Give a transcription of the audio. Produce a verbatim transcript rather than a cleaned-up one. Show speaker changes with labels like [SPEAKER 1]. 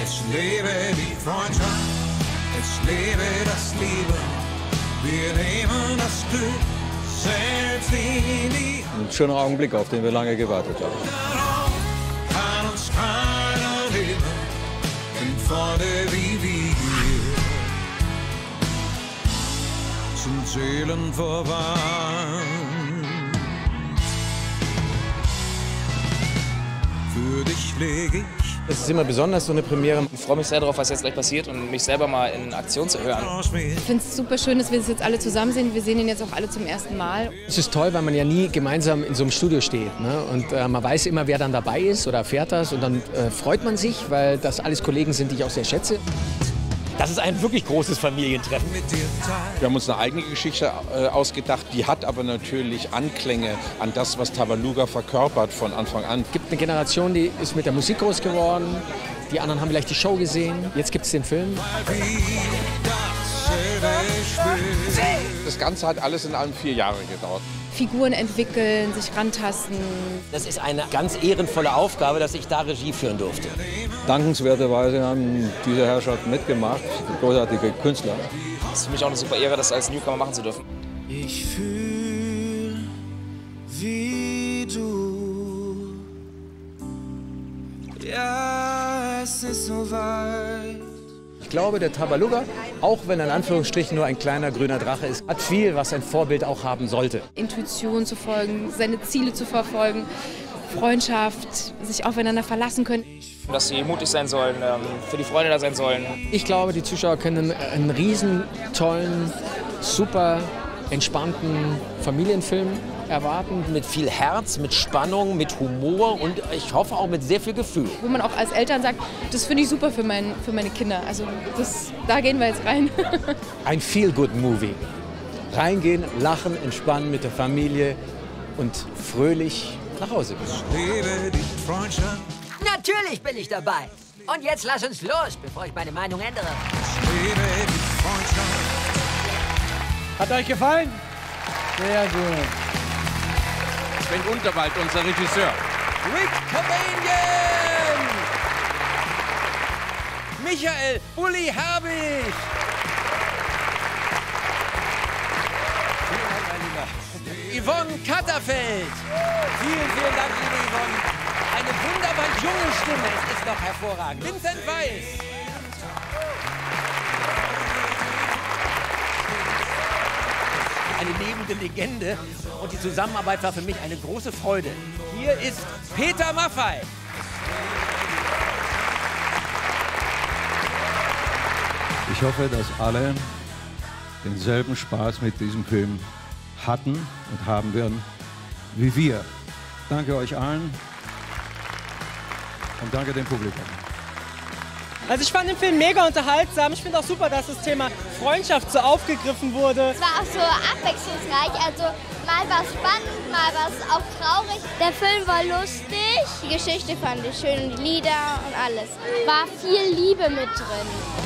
[SPEAKER 1] Es lebe die Freundschaft, es lebe das Leben. Wir nehmen das Glück selbst in die Hand.
[SPEAKER 2] Ein schöner Augenblick, auf den wir lange gewartet haben.
[SPEAKER 1] Darauf kann uns keiner nehmen, denn Freunde wie wir sind seelenverwandt. Für dich lege ich.
[SPEAKER 3] Es ist immer besonders, so eine Premiere.
[SPEAKER 4] Ich freue mich sehr darauf, was jetzt gleich passiert und mich selber mal in Aktion zu hören.
[SPEAKER 5] Ich finde es super schön, dass wir jetzt alle zusammen sind. Wir sehen ihn jetzt auch alle zum ersten Mal.
[SPEAKER 3] Es ist toll, weil man ja nie gemeinsam in so einem Studio steht. Ne? Und äh, man weiß immer, wer dann dabei ist oder erfährt das. Und dann äh, freut man sich, weil das alles Kollegen sind, die ich auch sehr schätze.
[SPEAKER 6] Das ist ein wirklich großes Familientreffen.
[SPEAKER 7] Wir haben uns eine eigene Geschichte äh, ausgedacht, die hat aber natürlich Anklänge an das, was Tabaluga verkörpert von Anfang an.
[SPEAKER 3] Es gibt eine Generation, die ist mit der Musik groß geworden. Die anderen haben vielleicht die Show gesehen. Jetzt gibt es den Film.
[SPEAKER 7] Das Ganze hat alles in allem vier Jahre gedauert.
[SPEAKER 5] Figuren entwickeln, sich rantasten.
[SPEAKER 6] Das ist eine ganz ehrenvolle Aufgabe, dass ich da Regie führen durfte.
[SPEAKER 2] Dankenswerterweise haben diese Herrschaften mitgemacht, großartige Künstler.
[SPEAKER 4] Es ist für mich auch eine super Ehre, das als Newcomer machen zu dürfen.
[SPEAKER 1] Ich fühl wie du. Ja, es ist so weit.
[SPEAKER 3] Ich glaube, der Tabaluga, auch wenn er in Anführungsstrichen nur ein kleiner grüner Drache ist, hat viel, was ein Vorbild auch haben sollte.
[SPEAKER 5] Intuition zu folgen, seine Ziele zu verfolgen, Freundschaft, sich aufeinander verlassen können.
[SPEAKER 4] Dass sie mutig sein sollen, für die Freunde da sein sollen.
[SPEAKER 3] Ich glaube, die Zuschauer können einen riesen, tollen, super entspannten Familienfilm erwarten.
[SPEAKER 6] Mit viel Herz, mit Spannung, mit Humor und ich hoffe auch mit sehr viel Gefühl.
[SPEAKER 5] Wo man auch als Eltern sagt, das finde ich super für, mein, für meine Kinder. Also das, da gehen wir jetzt rein.
[SPEAKER 3] Ein Feel-Good-Movie. Reingehen, lachen, entspannen mit der Familie und fröhlich nach Hause gehen.
[SPEAKER 1] Lebe die Freundschaft.
[SPEAKER 8] Natürlich bin ich dabei. Und jetzt lass uns los, bevor ich meine Meinung ändere.
[SPEAKER 1] Lebe die Freundschaft.
[SPEAKER 3] Hat euch gefallen? Sehr gut.
[SPEAKER 7] Sven Unterwald, unser Regisseur.
[SPEAKER 6] Rick Cavanian! Michael Uli Herbig! Yvonne Katterfeld! Vielen, vielen Dank, liebe Yvonne. Eine wunderbar junge Stimme, es ist doch hervorragend. Vincent Weiss! Eine lebende Legende und die Zusammenarbeit war für mich eine große Freude. Hier ist Peter Maffay.
[SPEAKER 2] Ich hoffe, dass alle denselben Spaß mit diesem Film hatten und haben werden wie wir. Danke euch allen und danke dem Publikum.
[SPEAKER 9] Also ich fand den Film mega unterhaltsam. Ich finde auch super, dass das Thema Freundschaft so aufgegriffen wurde.
[SPEAKER 10] Es war auch so abwechslungsreich. Also mal war es spannend, mal war es auch traurig. Der Film war lustig. Die Geschichte fand ich schön und die Lieder und alles. War viel Liebe mit drin.